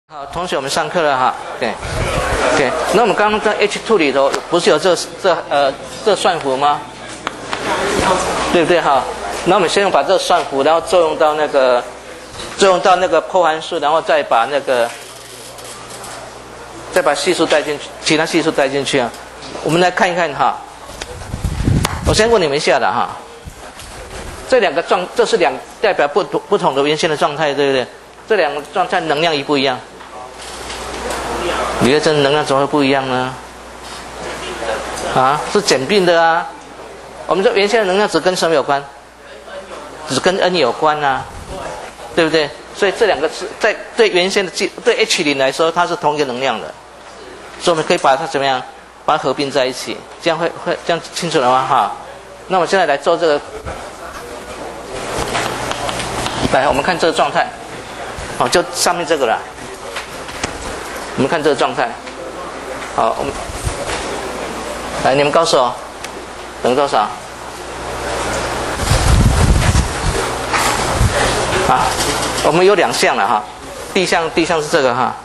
好，同学，我们上课了哈。对，那我们刚刚在 H2 里头不是有这算符吗？对不对哈？那我们先把这个算符，然后作用到那个破函数，然后再把系数带进去，其他系数带进去啊。我们来看一看哈。我先问你们一下的哈。这是代表不同的原先的状态，对不对？这两个状态能量一不一样？你觉得这能量怎么会不一样呢？啊，是简并的啊。我们说原先的能量只跟什么有关？只跟 n 有关啊，对不对？所以这两个是对原先的对 H0 来说，它是同一个能量的，所以我们可以把它怎么样？把它合并在一起，这样会这样清楚了吗？哈。那我们现在来做这个，来我们看这个状态，好，就上面这个了。我们看这个状态，好，我们来，你们告诉我，等于多少？啊，我们有两项了哈，第一项是这个哈，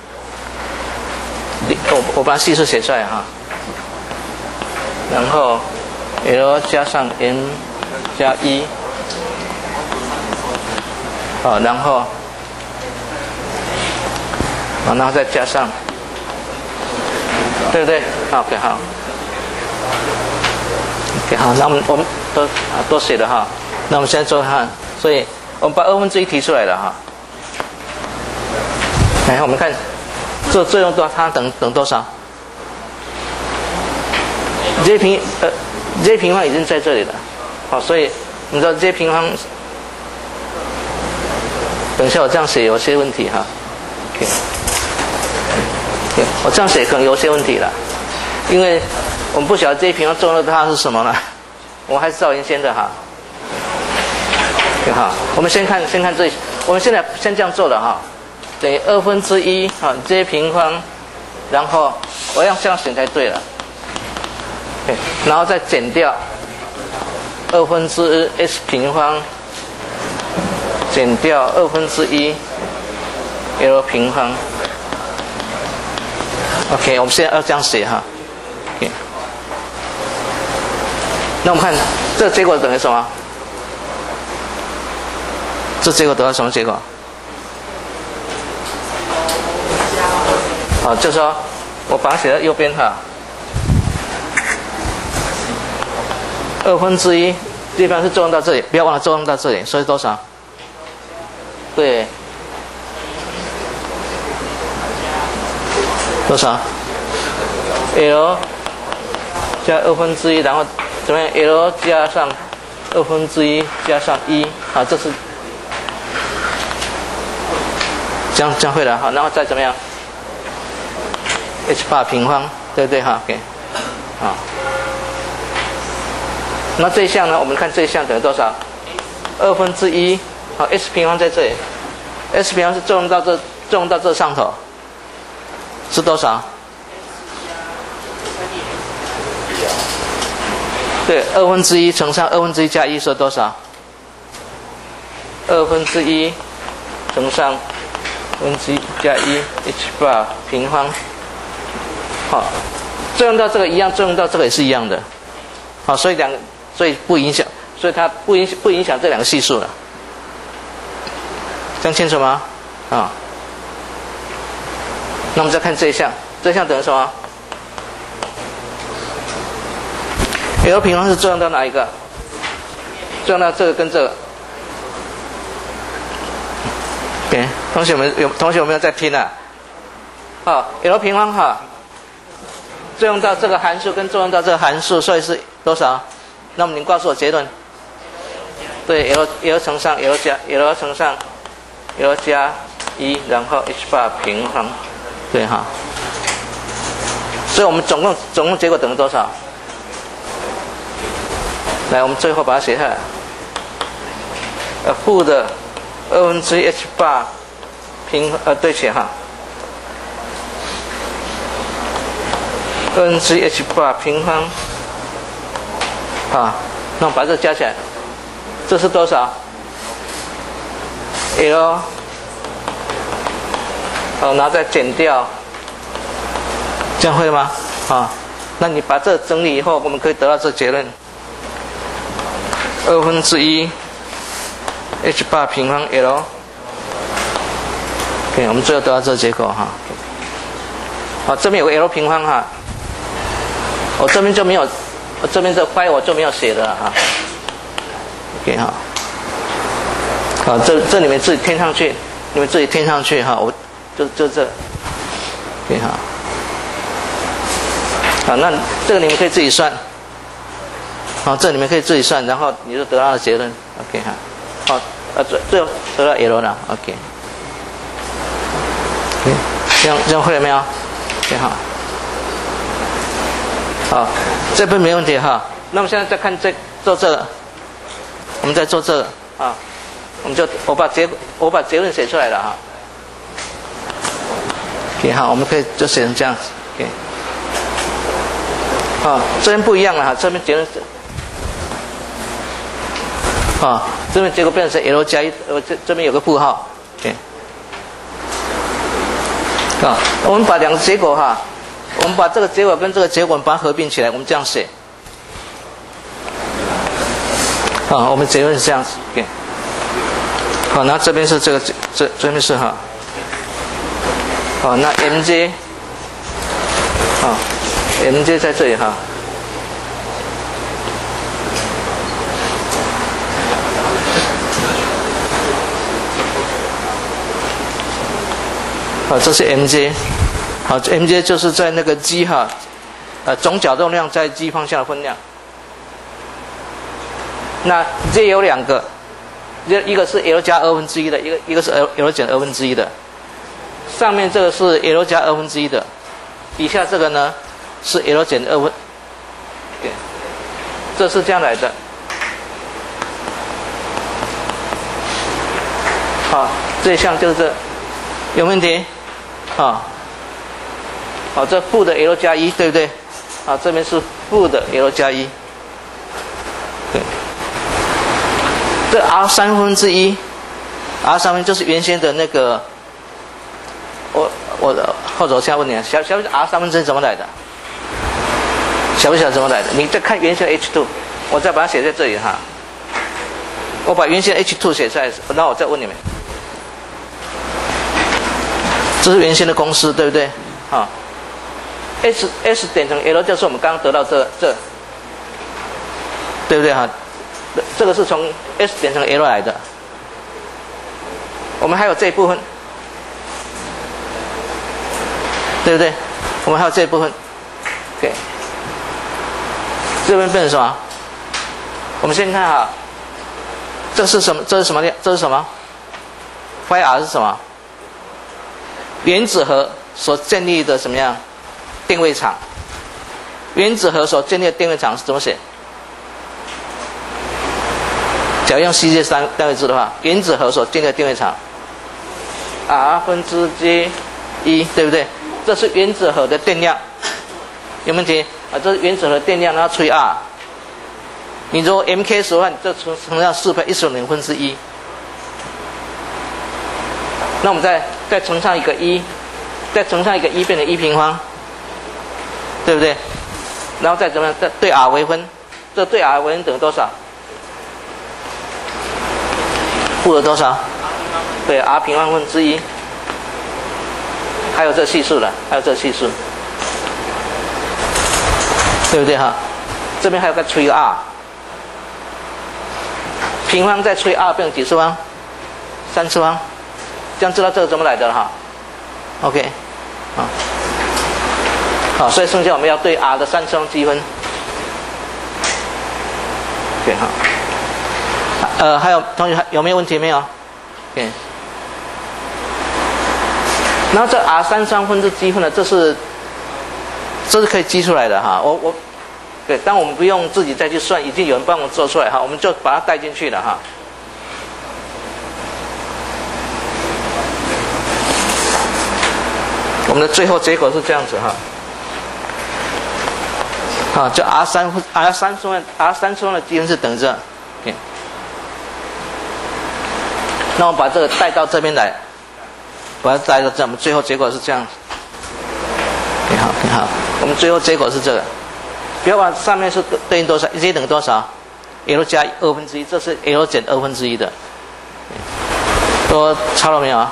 我把系数写出来哈，然后 L 加上 n 加1，好，然后。然后再加上，对不对？好 ，OK， 好 ，OK， 好，那我们都写了哈。那我们现在做哈，所以我们把1/2提出来了哈。来，我们看这作用多，它等多少 ？J 平方已经在这里了，好，所以你知道 J 平方，等一下我这样写有些问题哈。OK。我这样写可能有些问题了，因为我们不晓得这一平方作用它是什么呢？我还是照原先的哈。好，我们先看这，我们现在先这样做的哈，等于1/2哈 J 平方，然后我要这样选才对了。然后再减掉1/2 S 平方，减掉1/2 L 平方。OK， 我们现在要这样写哈。OK， 那我们看这个结果等于什么？这结果得到什么结果？好，就是说我把它写在右边哈。1/2，地方是作用到这里，不要忘了作用到这里，所以多少？对。多少 ？L 加1/2，然后怎么样 ？L 加上1/2加上1，好，这是这样会了，好，然后再怎么样 ？h8 平方，对不对哈 ？OK， 好。那这一项呢？我们看这一项等于多少？1/2，好 ，S 平方在这里 ，S 平方是作用到这上头。是多少？对，1/2乘上1/2加1是多少？1/2乘上1/2加1 h8 平方。好，作用到这个一样，作用到这个也是一样的。好，所以不影响，所以它不影响这两个系数了。这样清楚吗？啊。那我们再看这一项，这一项等于什么 ？L 平方是作用到哪一个？作用到这个跟这个。OK， 同学们有没有在听啊？好 ，L 平方哈，作用到这个函数跟作用到这个函数，所以是多少？那么您告诉我结论。对 ，L 乘上 L 乘上 L 加1，然后 h8 平方。对哈，所以我们总共结果等于多少？来，我们最后把它写下来。负的1/2 h8 平对不起哈，1/2 h8 平方啊，那我们把这加起来，这是多少 ？L 然后再减掉，这样会吗？那你把这整理以后，我们可以得到这结论：1/2 h8 平方 l。OK， 我们最后得到这个结果哈。好，这边有个 l 平方哈，我这边就没有，我这边这 y 我就没有写的哈。OK 哈，好，这你们自己添上去，你们自己添上去哈，我就这 ，OK 哈。好，那这个你们可以自己算。好，这你们可以自己算，然后你就得到了结论。OK 哈。好，最后得到 L 了。OK。这样会了没有 ？OK 好。好，这边没问题哈。那么现在再看做这个，我们再做这个啊，我把结论写出来了哈。OK 好，我们可以就写成这样子。OK。这边不一样了哈，这边结论是，这边结果变成 L 加1，这边有个负号 ，OK， 我们把两个结果哈，我们把这个结果跟这个结果把它合并起来，我们这样写，我们结论是这样子 ，OK， 好，那这边是这个这边是哈，那 MJ， MJ 在这里哈。这是 MJ， 好 ，MJ 就是在那个 G 哈，总角动量在 G 方向的分量。那 J 有两个，一个是 L 加1/2的，一个是 L 减1/2的。上面这个是 L 加1/2的，底下这个呢是 L 减2/2，这是这样来的。好，这一项就是这，有问题？这负的 L 加1，对不对？这边是负的 L 加1，对。这 R1/3，R3就是原先的那个，我的后者我现在问你，小R1/3怎么来的？晓不晓得怎么来的？你再看原先的 H2， 我再把它写在这里哈。我把原先的 H2 写出来，那我再问你们。这是原先的公式，对不对？S 点成 L 就是我们刚刚得到这，对不对哈？这个是从 S 点成 L 来的。我们还有这一部分，对不对？我们还有这一部分 ，OK。这边变成什么？我们先看哈，这是什么？这是什么量？这是什么 ？YR 是什么？原子核所建立的什么样定位场？原子核所建立的定位场是怎么写？假如用世界3单位制的话，原子核所建立的定位场 R/J1，对不对？这是原子核的电量，有问题这是原子核的电量，然后除以 R。你如果 Mk 10万，这乘上4/1900000，那我们再乘上一个1，再乘上一个1，变成1平方，对不对？然后再怎么样？再对 R 微分，这对 R 微分等于多少？负的多少？对 ，R 平方分之1。还有这系数了，还有这系数，对不对哈？这边还有个除以 R， 平方再除以 R 变成几次方？3次方。这样知道这个怎么来的了哈 ？OK， 好，所以剩下我们要对 R 的3次方积分。OK 好，还有同学有没有问题没有 ？OK， 然后这 R3次方分之积分呢，这是可以积出来的哈。对，但我们不用自己再去算，已经有人帮我们做出来哈，我们就把它带进去了哈。我们的最后结果是这样子哈，就 R3次方的积分是等于这样。那我把这个带到这边来， 把它带到这，我们最后结果是这样。你好，你好，我们最后结果是这个。不要把上面是对应多少 ，z 等于多少 ？l 加1/2，这是 l 减1/2的。都抄了没有？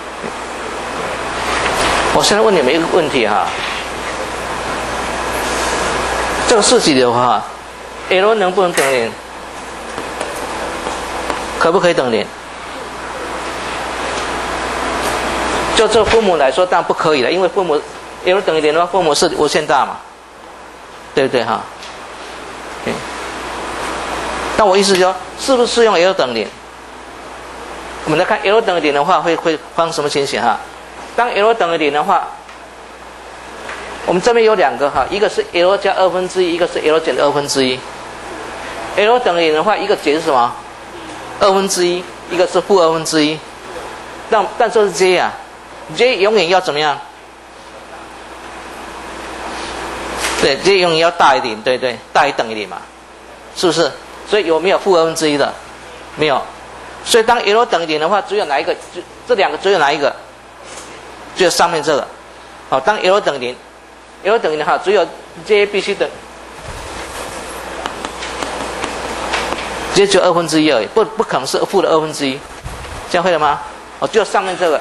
我现在问你们一个问题哈，这个式子的话 ，l 能不能等于0？可不可以等0？就这分母来说，当然不可以了，因为分母 l 等于0的话，分母是无限大嘛，对不对哈？那我意思说，是不是用 l 等于0？我们来看 l 等于0的话，会发生什么情形哈？当 l 等于0的话，我们这边有两个哈，一个是 l 加1/2，一个是 l 减1/2。l 等于0的话，一个解是什么？1/2，一个是负1/2。但这是 j 啊 ，j 永远要怎么样？对 ，j 永远要大于0，对对，大于等于0嘛，是不是？所以有没有负1/2的？没有。所以当 l 等于0的话，只有哪一个？这两个只有哪一个？只有上面这个。好，当 l 等于0，l 等于0的话，只有 j 必须等 j 只有1/2而已，不可能是负的1/2，这样会了吗？哦，只有上面这个，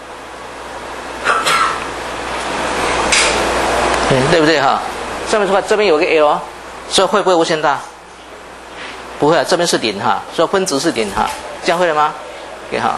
对不对哈？上面说这边有个 l， 所以会不会无限大？不会，这边是0哈，所以分值是0哈，这样会了吗？好。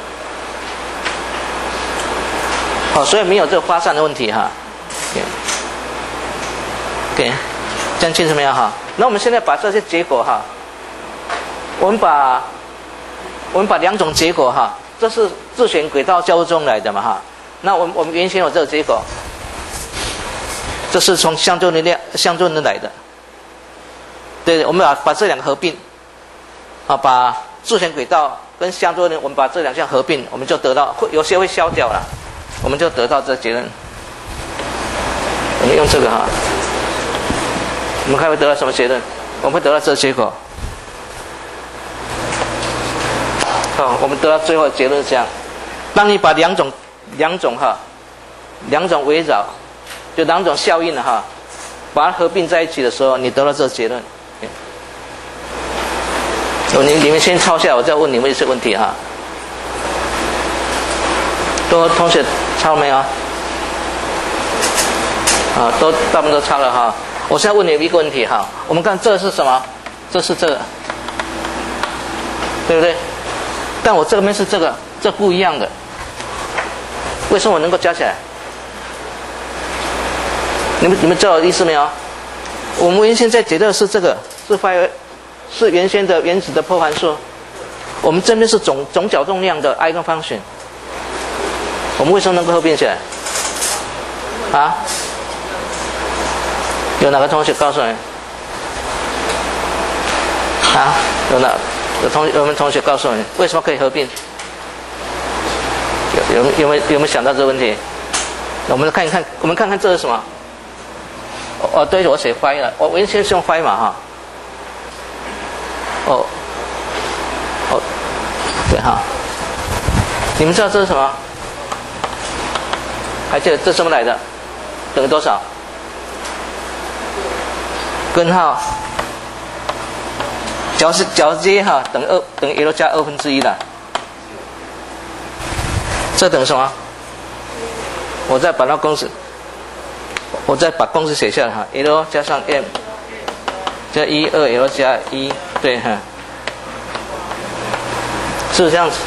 好，所以没有这个发散的问题哈。OK， 这样清楚没有哈？那我们现在把这些结果哈，我们把两种结果哈，这是自旋轨道交互中来的嘛哈。那我们原先有这个结果，这是从相对论来的。对，我们把这两个合并，啊，把自旋轨道跟相对论，我们把这两项合并，我们就得到有些会消掉了，我们就得到这个结论。我们用这个哈，我们看会得到什么结论？我们会得到这个结果。好，我们得到最后的结论是这样：当你把两种围绕，就两种效应哈，把它合并在一起的时候，你得到这个结论。你们先抄下来，我再问你们一些问题哈。同学抄没有？啊，大部分都抄了哈。我现在问你们一个问题哈，我们看这是什么？这是这个，对不对？但我这边是这个，这不一样的。为什么我能够加起来？你们知道我的意思没有？我们原先在解的是这个，是原先的原子的破函数。我们这边是总角动量的 eigenfunction。我们为什么能够合并起来？啊？有哪个同学告诉你？啊？有没有同学告诉你为什么可以合并？有没有想到这个问题？我们看看这是什么？哦，对，我写 phi 了，我原先是用 phi 嘛哈。对哈。你们知道这是什么？还记得这是什么来的？等于多少？根号。角 j 哈等于 l 加1/2的。这等于什么？我再把公式写下来哈 ，l 加上 m 加2l 加1，对哈，是不是这样子？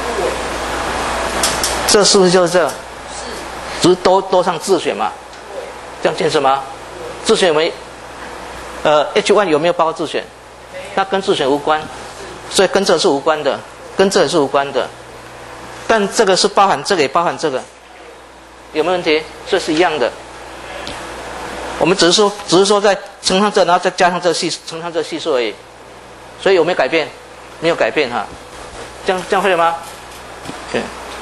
这是不是就是这？只是多上自旋嘛，这样清楚吗？自旋有没H1 有没有包括自旋？那跟自旋无关，所以跟这是无关的，跟这也是无关的。但这个是包含这个，也包含这个，有没有问题？这是一样的。我们只是说在乘上这，然后再加上这乘上这系数而已。所以有没有改变？没有改变哈。这样会了吗？对。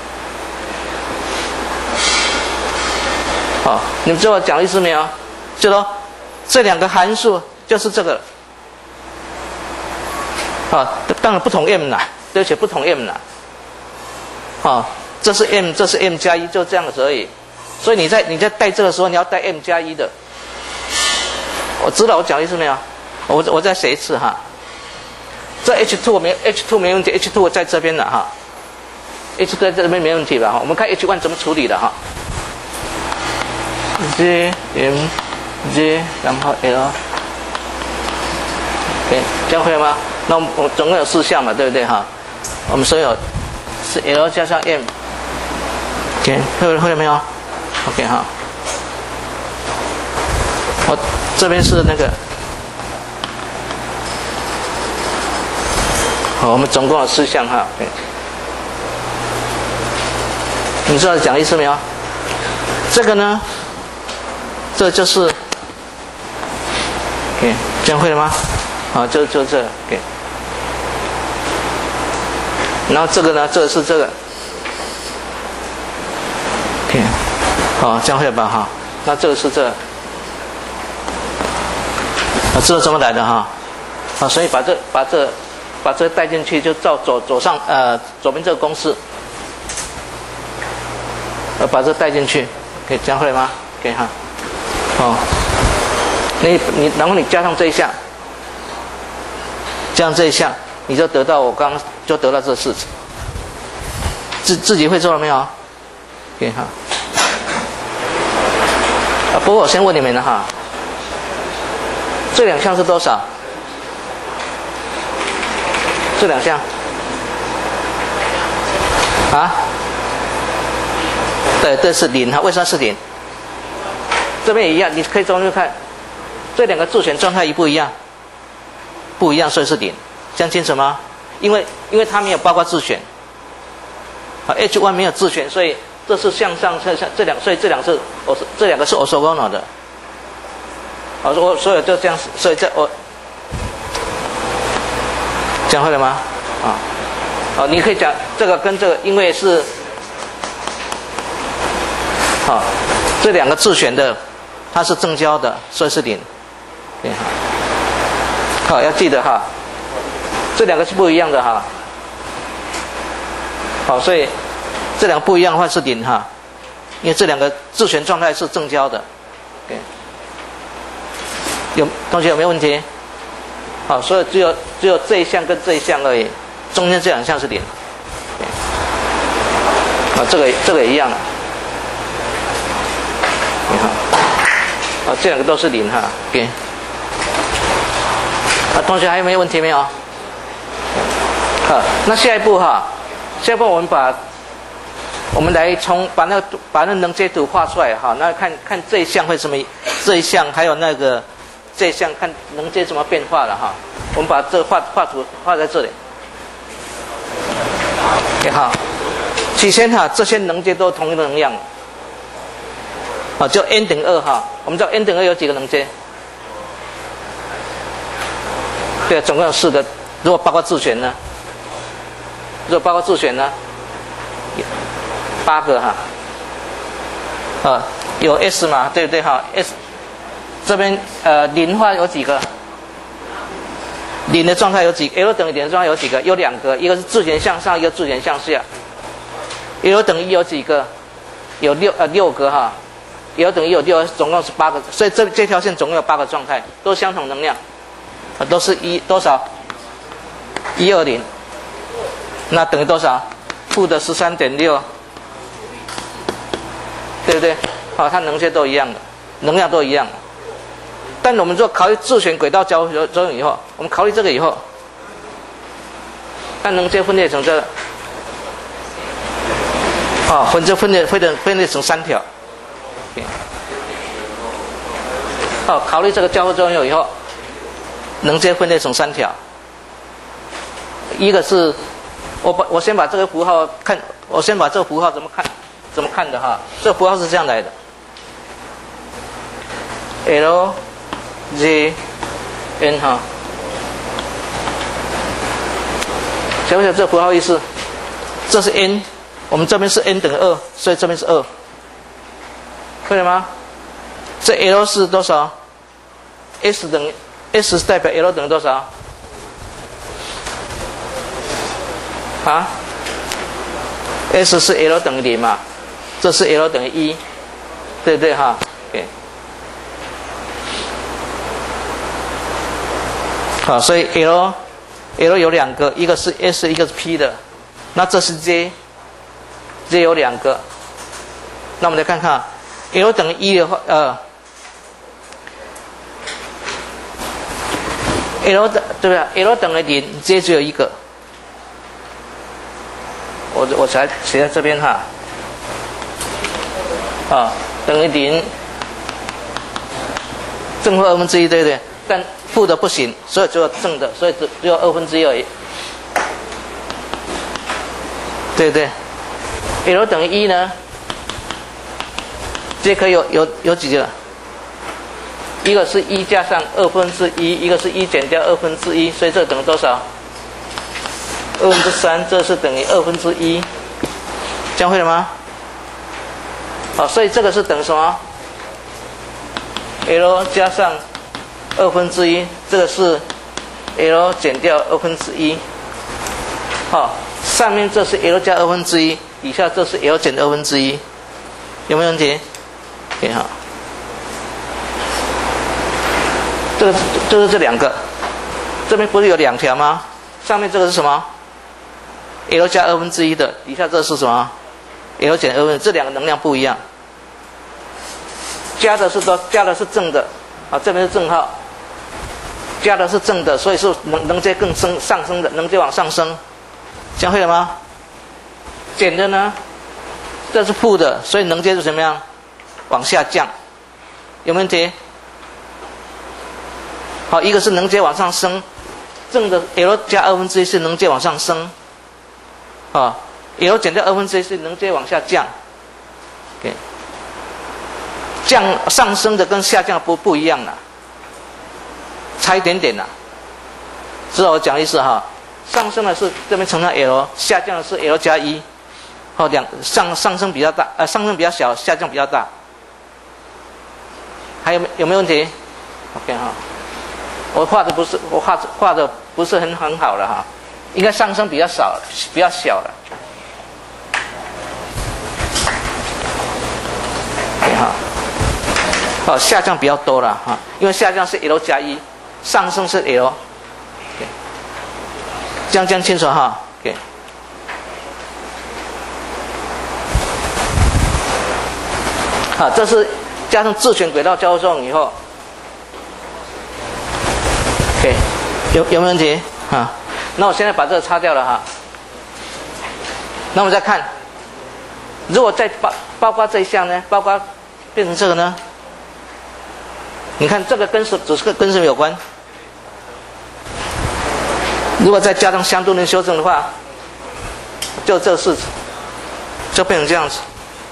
好，你们知道我讲的意思没有？就说这两个函数就是这个。当然不同 m 啦，对不起，不同 m 啦。 这是 m， 这是 m 加1，就这样子而已。所以你在带这个时候，你要带 m 加1的。我知道我讲的意思没有？我再写一次哈。这 H2 没问题 ，H2 在这边了哈。H2 在这边没问题吧？我们看 H1 怎么处理的哈。J M J 然后 L， OK， 这样会吗？那我总共有4项嘛，对不对哈？我们所有是 L 加上 M，OK， 会了没有 ？OK 哈。我这边是那个，好，我们总共有4项哈。OK， 你知道讲意思没有？这个呢，这就是 ，OK， 这样会了吗？好，就这 ，OK。然后这个呢，这是这个 ，OK， 好，这样会了吧哈？那这个是这个。知道怎么来的哈？啊，所以把这带进去，就照左边这个公式，把这带进去，可以这样会吗？可以哈。哦，然后你加上这一项，加上这一项，你就得到我刚刚就得到这式子。自己会做了没有？可以哈。不过我先问你们了哈。这2项是多少？这2项啊？对，这是0哈。为什么是0？这边也一样，你可以中间看，这2个自选状态一不一样？不一样，所以是0。这样清楚吗？因为它没有包括自选，啊 ，H1 没有自选，所以这是向上这2，所以这2个是 orthogonal 的。好，所以就这样，所以我讲会了吗？啊，好，你可以讲这个跟这个，因为是，好，这2个自选的，它是正交的，所以是0。好，要记得哈，这2个是不一样的哈。好，所以这2个不一样的话是0哈，因为这2个自选状态是正交的。OK。同学有没有问题？好，所以只有这一项跟这一项而已，中间这2项是0。啊，这个也一样啊。你看，啊，这2个都是0哈。OK。啊，同学还有没有问题没有？好，那下一步哈，下一步我们来把那能阶图画出来哈，那看这一项会什么，这一项还有那个。这一项看能阶怎么变化了哈，我们把这画图画在这里。也好，起先哈，这些能阶都同一个能量，啊，就 n 等于2哈。我们知道 n 等于2有几个能阶？对，总共有4个。如果包括自选呢？8个哈。有 s 嘛，对不对哈 ？s 这边0话有几个？0的状态有几 ？L 等于0的状态有几个？有2个，一个是自选向上，一个自选向下。L 等于1有几个？有6个哈。L 等于1有6，总共是8个，所以这条线总共有8个状态，都相同能量，都是多少？120，那等于多少？负的13.6，对不对？好，它能阶都一样的，能量都一样的。但我们说考虑自选轨道交互作用以后，我们考虑这个以后，那能阶分裂成这个，分裂成3条。好，考虑这个交互作用以后，能阶分裂成3条。一个是，我先把这个符号看，我先把这个符号怎么看的哈？这个符号是这样来的 ，L J N 哈，晓不晓得这符号意思？这是 n， 我们这边是 n 等于2，所以这边是2，会了吗？这 L 是多少 ？S 等于 S 是代表 L 等于多少？ S 是 L 等于0嘛，这是 L 等于1，对不对哈？对。好，所以 L 有两个，一个是 S， 一个是 P 的，那这是 J 有两个，那我们来看看 L 等于1的话，L 的对不对 ？L 等于0 ，J 只有一个。我才写在这边哈，等于0，正负1/2，对不对？但负的不行，所以只有正的，所以只有1/2而已，对不对 ？L 等于1呢，这可以有几个？一个是1加上1/2，一个是1减掉1/2，所以这等于多少？3/2，这是等于1/2，这样会了吗？好，所以这个是等于什么 ？L 加上1/2，这个是 L 减掉1/2。好，上面这是 L 加1/2，底下这是 L 减1/2，有没有问题？很好。就是这两个，这边不是有两条吗？上面这个是什么 ？L 加1/2的，底下这是什么 ？L 减1/2，这两个能量不一样。加的是正的，这边是正号，加的是正的，所以是能阶更上升的，能阶往上升，这样会了吗？减的呢，这是负的，所以能阶是怎么样？往下降，有没有问题？好，一个是能阶往上升，正的 L 加1/2是能阶往上升，L 减掉1/2是能阶往下降。OK， 上升的跟下降不一样了，差一点点了。知道我讲的意思哈？上升的是这边乘上 L， 下降的是 L 加1，上升比较大，上升比较小，下降比较大。还有没有问题 ？OK 哈。我画的不是很好了哈，应该上升比较少，比较小了。对哈，下降比较多了哈，因为下降是 L 加1，上升是 L。这样讲清楚哈。OK。好，这是加上自旋轨道交互作用以后。OK， 有没有问题啊？那我现在把这个擦掉了哈。那我们再看，如果再包括这一项呢，包括变成这个呢？你看这个跟只是跟什么有关？如果再加上相对论修正的话，就这式子，就变成这样子。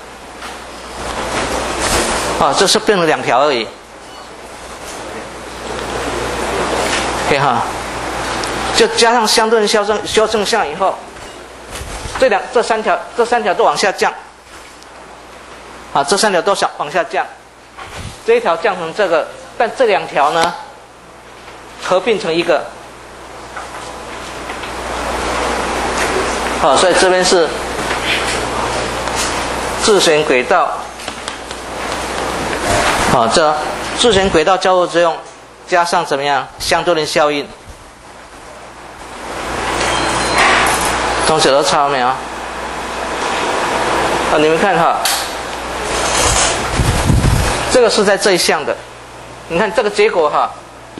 这是变成2条而已。OK 哈，就加上相对论修正项以后，这三条都往下降，这3条都往下降，这一条降成这个，但这2条呢合并成一个，所以这边是自旋轨道，这自旋轨道交互作用。加上怎么样？相对论效应，同学都抄没有？你们看哈，这个是在这一项的。你看这个结果哈，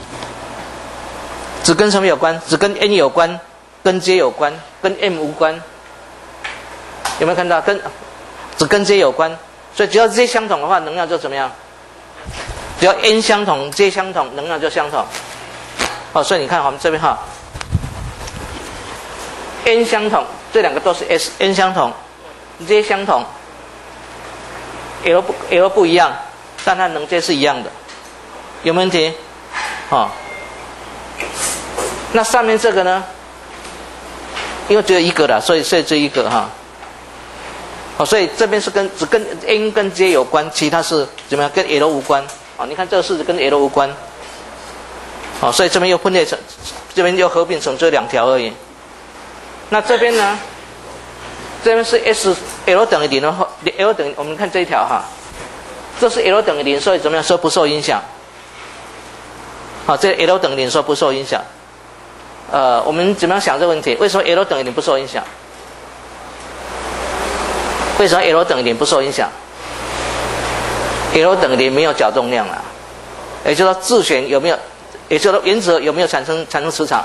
只跟什么有关？只跟 n 有关，跟 j 有关，跟 m 无关。有没有看到？只跟 j 有关，所以只要 j 相同的话，能量就怎么样？只要 n 相同 ，j 相同，能量就相同。所以你看我们这边哈 ，n 相同，这2个都是 S，n 相同 ，j 相同 ，L 不一样，但它能阶是一样的，有没有问题？那上面这个呢？因为只有一个了，所以这一个哈。所以这边是只跟 n 跟 j 有关，其他是怎么样？跟 L 无关。你看这个式子跟 L 无关，所以这边又分裂成，这边又合并成这2条而已。那这边呢？ 这边是 S L 等于0的话 ，L 等于我们看这一条哈，这是 L 等于0，所以怎么样说不受影响？好，这 L 等于0说不受影响。我们怎么样想这个问题？为什么 L 等于0不受影响？为什么 L 等于0不受影响 ？L 等于0没有角动量啊，也就是说自旋有没有？也就是说原子有没有产生磁场？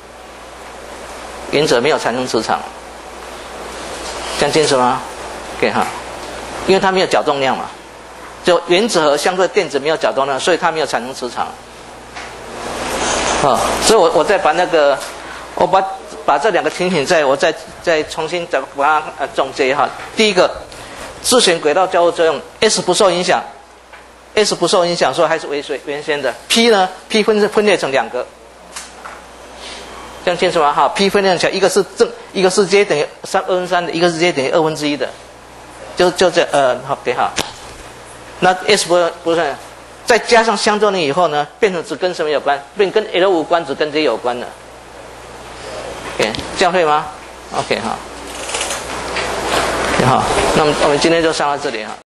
原子没有产生磁场，这样清楚吗 ？OK 哈，因为它没有角动量嘛，就原子核相对电子没有角动量，所以它没有产生磁场。所以我再把那个，我把这两个情形我再重新把它总结哈。第一个，自旋轨道交互作用 ，S 不受影响 ，S 不受影响，所以还是维持原先的。P 呢 ？P 分裂成2个，这样清楚吗？哈 ，P 分裂成一个是一个是 J 等于2/3的，一个是 J 等于1/2的，就这好给好。那 S 不是。再加上相作用以后呢，变成只跟什么有关？变跟 L 无关，只跟 J 有关了。OK， 这样会吗 ？OK 哈，好，那么我们今天就上到这里哈。